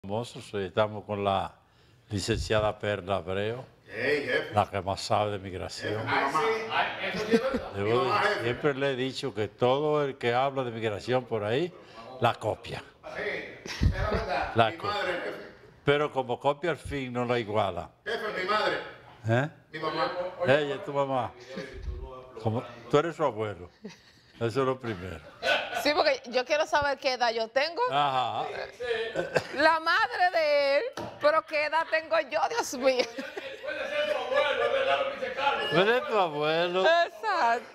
Famosos, estamos con la licenciada Perla Abreu, la que más sabe de migración. Siempre le he dicho que todo el que habla de migración por ahí, la copia. La copia. Pero como copia al fin no la iguala. Jefe, mi madre. ¿Eh? Mi mamá. Ella es tu mamá. Tú eres su abuelo. Eso es lo primero. Sí, porque yo quiero saber qué edad yo tengo. Ajá. La madre de él, pero qué edad tengo yo, Dios mío. Puede ser tu abuelo, es verdad lo que dice Carlos. ¿Tú eres tu abuelo? Exacto.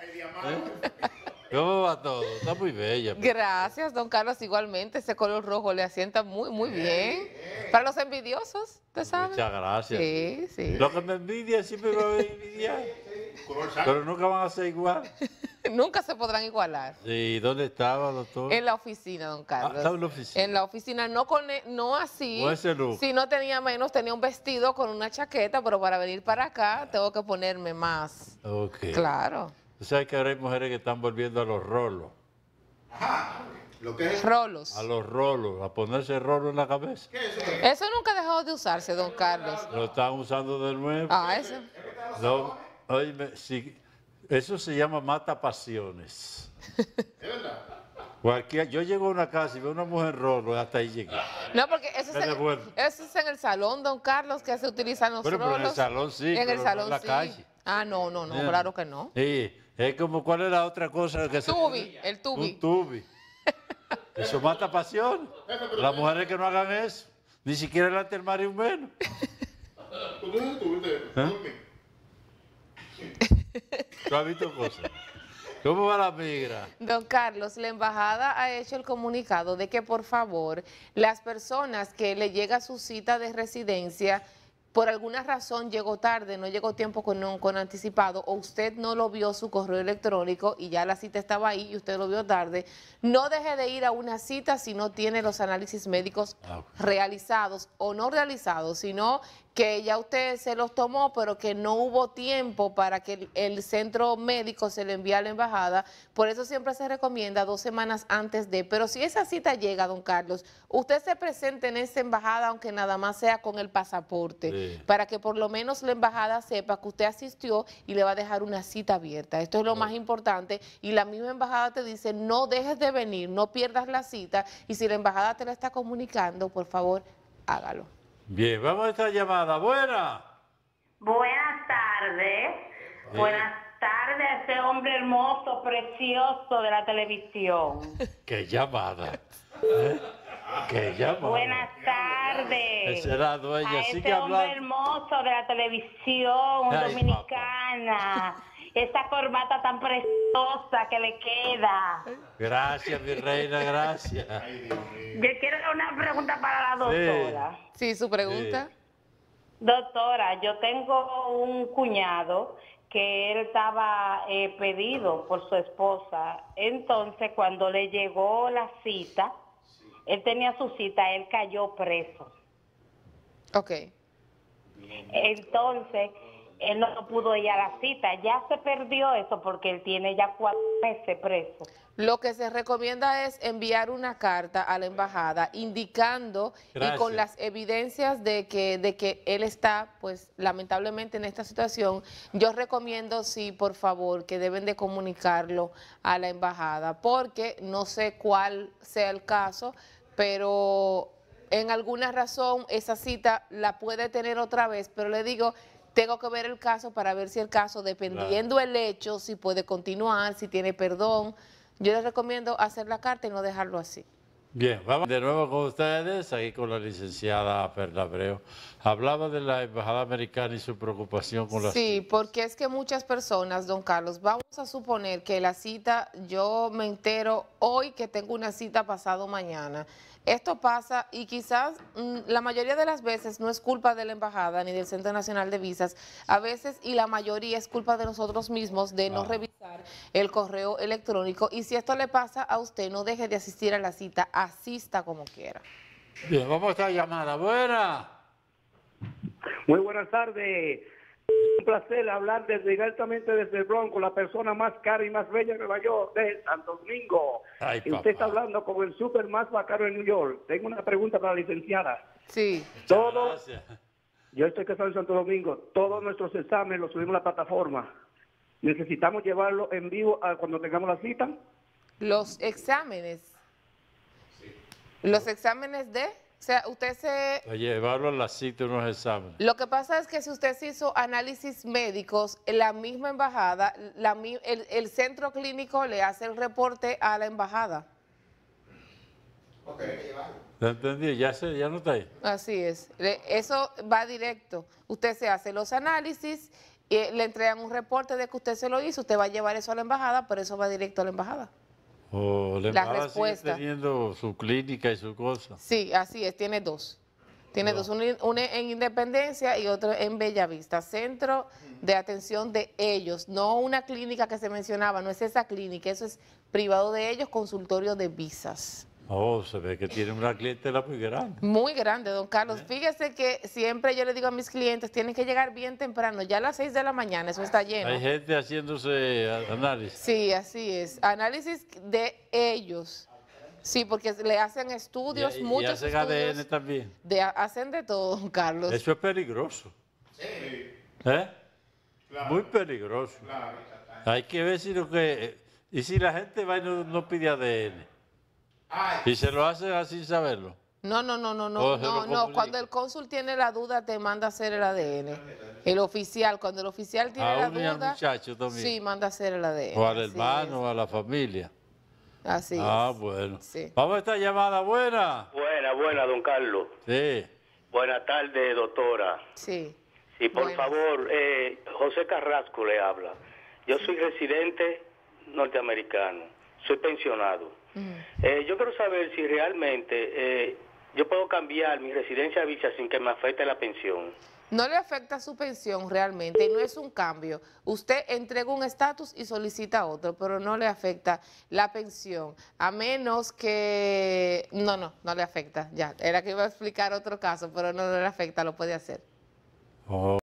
¿Cómo va todo? Está muy bella. Gracias, don Carlos, igualmente. Ese color rojo le asienta muy bien. Para los envidiosos, ¿usted sabe? Muchas gracias. Sí, sí. Lo que me envidia siempre me va a envidiar. Pero nunca van a ser igual. Nunca se podrán igualar. ¿Y dónde estaba, doctor? En la oficina, don Carlos. estaba en la oficina. En la oficina, no así. Con ese look. Si no tenía menos, tenía un vestido con una chaqueta, pero para venir para acá tengo que ponerme más. Ok. Claro. Tú sabes que ahora hay mujeres que están volviendo a los rolos. Ajá. ¿Lo que es? Rolos. A los rolos, a ponerse rolo en la cabeza. ¿Qué es eso? Eso nunca dejó de usarse, don Carlos. Lo están usando de nuevo. Ah, eso. No, óyeme, sí, eso se llama mata pasiones. ¿Es verdad? Yo llego a una casa y veo una mujer rolo, hasta ahí llegué. No, porque eso Me devuelvo. eso es en el salón, don Carlos, que se utilizan los Pero en el rolos. salón sí, En el pero no salón en la sí. calle. Ah, no, Bien. claro que no. Sí, es como, ¿cuál es la otra cosa que se Tubi, el tubi. Un tubi. Eso mata pasión. Las mujeres que no hagan eso, ni siquiera delante del marido menos. ¿Tú tuviste? ¿Tú has visto cosas? ¿Cómo va la migra? Don Carlos, la embajada ha hecho el comunicado de que por favor las personas que le llega su cita de residencia por alguna razón llegó tarde, no llegó tiempo con anticipado, o usted no lo vio su correo electrónico y ya la cita estaba ahí y usted lo vio tarde, no deje de ir a una cita si no tiene los análisis médicos realizados o no realizados, sino que ya usted se los tomó, pero que no hubo tiempo para que el centro médico se le envíe a la embajada. Por eso siempre se recomienda 2 semanas antes de. Pero si esa cita llega, don Carlos, usted se presente en esa embajada, aunque nada más sea con el pasaporte, para que por lo menos la embajada sepa que usted asistió y le va a dejar una cita abierta. Esto es lo más importante. Y la misma embajada te dice, no dejes de venir, no pierdas la cita. Y si la embajada te la está comunicando, por favor, hágalo. Bien, vamos a esta llamada. ¡Buena! Buenas tardes. Buenas tardes a ese hombre hermoso, precioso de la televisión. ¡Qué llamada! ¿Eh? ¡Qué llamada! Buenas tardes. Esa es la dueña. A Sigue ese hombre hablando. hermoso de la televisión Ay, dominicana. Esa corbata tan preciosa que le queda. Gracias, mi reina, gracias. Yo quiero una pregunta para la doctora. Sí, su pregunta. Doctora, yo tengo un cuñado que él estaba pedido por su esposa. Entonces, cuando le llegó la cita, él tenía su cita, él cayó preso. Ok. Entonces, él no pudo ir a la cita. Ya se perdió eso porque él tiene ya 4 meses preso. Lo que se recomienda es enviar una carta a la embajada indicando y con las evidencias de que él está, pues lamentablemente en esta situación. Yo recomiendo, sí, por favor, que deben de comunicarlo a la embajada, porque no sé cuál sea el caso, pero en alguna razón esa cita la puede tener otra vez, pero le digo, tengo que ver el caso para ver si el caso, dependiendo el hecho, si puede continuar, si tiene perdón. Yo les recomiendo hacer la carta y no dejarlo así. Bien, vamos de nuevo con ustedes, aquí con la licenciada Perla Abreu. Hablaba de la embajada americana y su preocupación con las Sí, citas. porque es que muchas personas, don Carlos, vamos a suponer que la cita, yo me entero hoy que tengo una cita pasado mañana. Esto pasa y quizás la mayoría de las veces no es culpa de la embajada ni del Centro Nacional de Visas. A veces y la mayoría es culpa de nosotros mismos de no revisar el correo electrónico. Y si esto le pasa a usted, no deje de asistir a la cita, asista como quiera. Bien, vamos a esta llamada. Buena. Muy buenas tardes. Un placer hablar directamente desde el Bronx, con la persona más cara y más bella de Nueva York, de Santo Domingo. Ay, Y usted está hablando con el súper más bacano de New York. Tengo una pregunta para la licenciada. Sí. Gracias. Yo estoy casado en Santo Domingo. Todos nuestros exámenes los subimos a la plataforma. ¿Necesitamos llevarlo en vivo cuando tengamos la cita? Los exámenes. Los exámenes de... O sea, usted se... A llevarlo a la cita unos exámenes. Lo que pasa es que si usted se hizo análisis médicos, la misma embajada, el centro clínico le hace el reporte a la embajada. ¿Te entendí? Ya no está ahí. Así es. Eso va directo. Usted se hace los análisis y le entregan un reporte de que usted se lo hizo, usted va a llevar eso a la embajada, pero eso va directo a la embajada. O la La embajada sigue respuesta. teniendo su clínica y su cosa. Sí, así es, tiene dos. Tiene dos, una en Independencia y otro en Bellavista. Centro de atención de ellos, no una clínica que se mencionaba, no es esa clínica, eso es privado de ellos, consultorio de visas. Oh, se ve que tiene una clientela muy grande. Muy grande, don Carlos. Fíjese que siempre yo le digo a mis clientes, tienen que llegar bien temprano, ya a las 6 de la mañana, eso está lleno. Hay gente haciéndose análisis. Sí, así es. Análisis de ellos. Sí, porque le hacen estudios, Y muchos hacen estudios. ADN también. Hacen de todo, don Carlos. Eso es peligroso. ¿Eh? Muy peligroso. Hay que ver si lo que... Y si la gente va y no pide ADN. Y se lo hacen así sin saberlo. No. O se lo comunica. Cuando el cónsul tiene la duda, te manda a hacer el ADN. El oficial, cuando el oficial tiene la A uno y al duda, muchacho también. sí, manda a hacer el ADN. O al así hermano, o a la familia. es. Así Ah, es. bueno. Sí. Vamos a esta llamada buena. Buena, don Carlos. Sí. Buenas tardes, doctora. Sí. Sí, por Buenas. favor, José Carrasco le habla. Yo soy residente norteamericano, soy pensionado. Yo quiero saber si realmente yo puedo cambiar mi residencia visa sin que me afecte la pensión. No le afecta su pensión realmente, no es un cambio. Usted entrega un estatus y solicita otro, pero no le afecta la pensión, a menos que... No le afecta, ya. Era que iba a explicar otro caso, pero no le afecta, lo puede hacer. Oh.